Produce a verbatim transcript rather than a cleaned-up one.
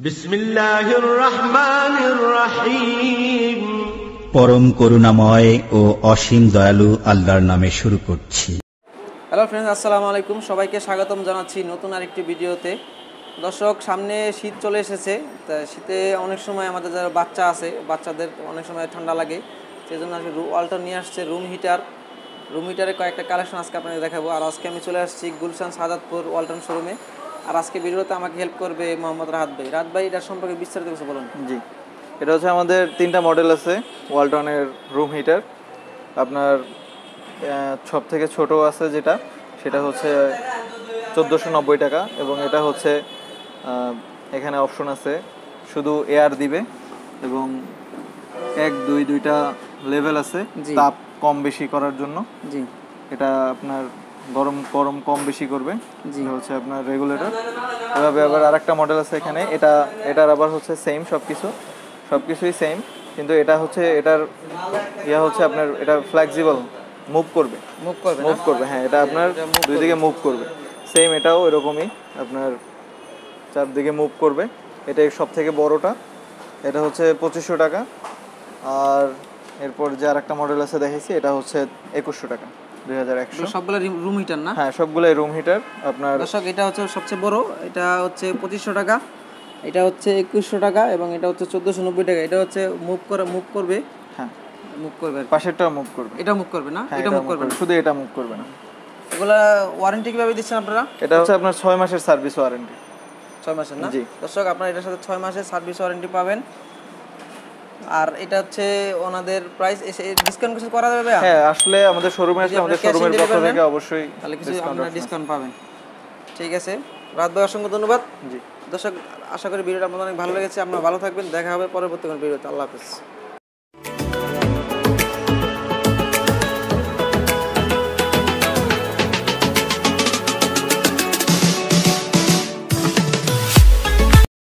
বিসমিল্লাহির রহমানির রহিম। পরম করুণাময় ও অসীম দয়ালু আল্লাহর নামে শুরু করছি। হ্যালো ফ্রেন্ডস, আসসালামু আলাইকুম। সবাইকে স্বাগতম জানাচ্ছি নতুন আরেকটি ভিডিওতে। দর্শক, সামনে শীত চলে এসেছে। তা শীতে অনেক সময় আমাদের যারা বাচ্চা আছে, বাচ্চাদের অনেক সময় ঠান্ডা লাগে, সেই জন্য আজকে ওয়ালটন নিয়ে আসছে রুম হিটার। রুম হিটারের কয়েকটা কালেকশন আজকে আপনাদের দেখাবো। আর আজকে আমি চলে আসছি গুলশান সাদাতপুর ওয়ালটন শোরুমে। আর আজকে ভিডিওতে আমাকে হেল্প করবে মোহাম্মদ রাহাত ভাই। রাহাত ভাই, এটার সম্পর্কে বিস্তারিত কিছু বলুন। জি, এটা হচ্ছে আমাদের তিনটা মডেল আছে ওয়ালটনের রুম হিটার। আপনার সব থেকে ছোট আছে যেটা, সেটা হচ্ছে চোদ্দোশো নব্বই টাকা, এবং এটা হচ্ছে এখানে অপশন আছে শুধু এয়ার দিবে, এবং এক দুই দুইটা লেভেল আছে তাপ কম বেশি করার জন্য। জি, এটা আপনার গরম গরম কম বেশি করবে। জি, হচ্ছে আপনার রেগুলেটর। এভাবে আবার আরেকটা মডেল আছে এখানে, এটা এটার আবার হচ্ছে সেম সব কিছু সব কিছুই সেম, কিন্তু এটা হচ্ছে এটার ইয়া হচ্ছে আপনার এটা ফ্লেক্সিবল, মুভ করবে মুভ করবে মুভ করবে হ্যাঁ, এটা আপনার দুই দিকে মুভ করবে। সেম এটাও এরকমই, আপনার চারদিকে মুভ করবে। এটা সব থেকে বড়টা, এটা হচ্ছে পঁচিশশো টাকা। আর এরপর যে আর একটা মডেল আছে দেখেছি, এটা হচ্ছে একুশশো টাকা, দুই হাজার একশো। সবগুলো রুম হিটার না? হ্যাঁ, সবগুলোই রুম হিটার আপনার। দর্শক, এটা হচ্ছে সবচেয়ে বড়, এটা হচ্ছে পঁচিশশো টাকা, এটা হচ্ছে একুশশো টাকা, এবং এটা হচ্ছে চোদ্দোশো নব্বই টাকা। এটা হচ্ছে মুভ করে মুভ করবে হ্যাঁ, মুভ করবে। পাশেরটা মুভ করবে, এটা মুভ করবে না? এটা মুভ করবে না, শুধু এটা মুভ করবে না। এগুলা ওয়ারেন্টি কিভাবে দিচ্ছেন আপনারা? এটা হচ্ছে আপনার ছয় মাসের সার্ভিস ওয়ারেন্টি। ছয় মাসের না? জি। দর্শক, আপনারা এটার সাথে ছয় মাসের সার্ভিস ওয়ারেন্টি পাবেন। আর এটা হচ্ছে ওনাদের প্রাইস, ডিসকাউন্ট কিছু করা যাবে? হ্যাঁ, আসলে আমাদের শোরুমে আসলে আমাদের শোরুমের পক্ষ থেকে অবশ্যই তাহলে কিছু আপনারা ডিসকাউন্ট পাবেন। ঠিক আছে, রাত ভাই, অসংখ্য ধন্যবাদ। জি। দর্শক, আশা করি ভিডিওটা আপনাদের অনেক ভালো লেগেছে। আপনারা ভালো থাকবেন, দেখা হবে পরবর্তী কোনো ভিডিওতে। আল্লাহ হাফেজ।